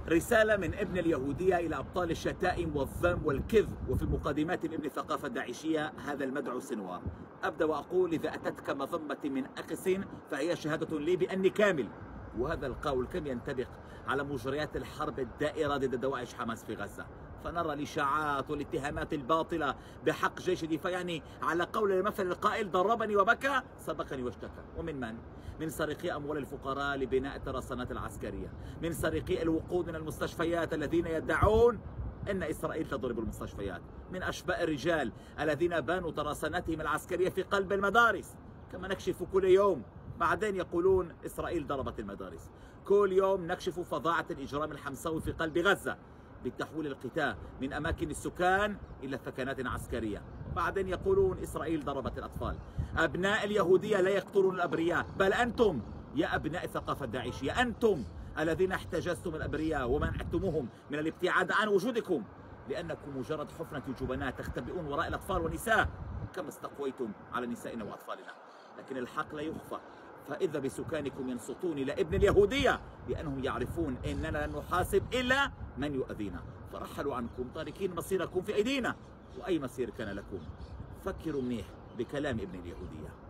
رسالة من ابن اليهودية إلى أبطال الشتائم والذم والكذب، وفي مقدمات من ابن الثقافة الداعشية هذا المدعو سنوار. أبدأ وأقول: إذا أتتك مظمة من أخس فهي شهادة لي بأني كامل. وهذا القول كم ينطبق على مجريات الحرب الدائرة ضد دوائش حماس في غزة، فنرى الإشاعات والاتهامات الباطلة بحق جيش الدفاع، يعني على قول المثل القائل: ضربني وبكى سبقني واشتكى. ومن من سرقي أموال الفقراء لبناء الترسانات العسكرية، من سرقي الوقود من المستشفيات الذين يدعون أن إسرائيل تضرب المستشفيات، من أشباء الرجال الذين بانوا ترساناتهم العسكرية في قلب المدارس، كما نكشف كل يوم بعدين يقولون إسرائيل ضربت المدارس. كل يوم نكشف فظاعة الإجرام الحمساوي في قلب غزة بتحويل القتال من أماكن السكان إلى ثكنات عسكرية، بعدين يقولون إسرائيل ضربت الأطفال. أبناء اليهودية لا يقتلون الأبرياء، بل أنتم يا أبناء الثقافة الداعشية، أنتم الذين احتجزتم الأبرياء ومنعتموهم من الابتعاد عن وجودكم، لأنكم مجرد حفنة جبناء تختبئون وراء الأطفال والنساء كما استقويتم على نسائنا وأطفالنا. لكن الحق لا يخفى، فإذا بسكانكم ينصتون إلى ابن اليهودية لأنهم يعرفون أننا لن نحاسب إلا من يؤذينا، فرحلوا عنكم تاركين مصيركم في أيدينا، وأي مصير كان لكم. فكروا منيح بكلام ابن اليهودية.